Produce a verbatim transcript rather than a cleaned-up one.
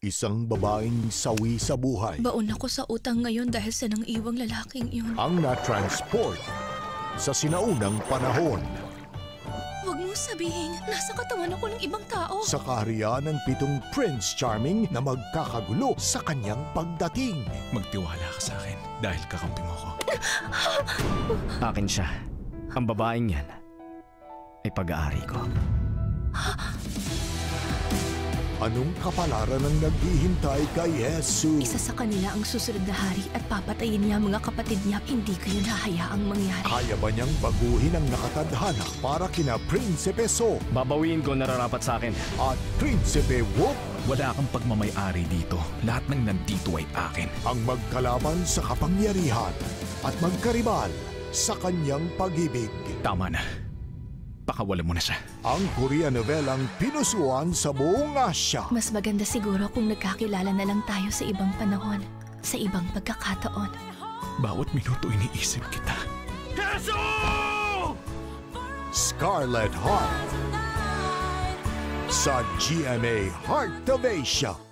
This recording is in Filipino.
Isang babaeng sawi sa buhay. Baon ako sa utang ngayon dahil sa nang iwang lalaking iyon. Ang na-transport sa sinaunang panahon. Huwag mong sabihin, nasa katawan ako ng ibang tao. Sa kaharian ng pitong Prince Charming na magkakagulo sa kanyang pagdating. Magtiwala ka sa akin dahil kakampi mo ko. Akin siya. Ang babaeng yan ay pag-aari ko. Anong kapalaran ang naghihintay kay Jesus? Isa sa kanila ang susunod na hari at papatayin niya mga kapatid niya. Hindi ko yun hahayaang mangyari. Kaya ba niyang baguhin ang nakatadhana para kina Prinsipe So Babawiin ko nararapat sa akin. at Prinsipe Whoop? Wala kang pagmamay-ari dito. Lahat ng nandito ay akin. Ang magkalaban sa kapangyarihan at magkaribal sa kanyang pag-ibig. Tama na. Pakawala mo na siya. Ang Korean novelang pinusuan sa buong Asya. Mas maganda siguro kung nagkakilala na lang tayo sa ibang panahon, sa ibang pagkakataon. Bawat minuto iniisip kita. Scarlet Heart sa G M A Heart of Asia.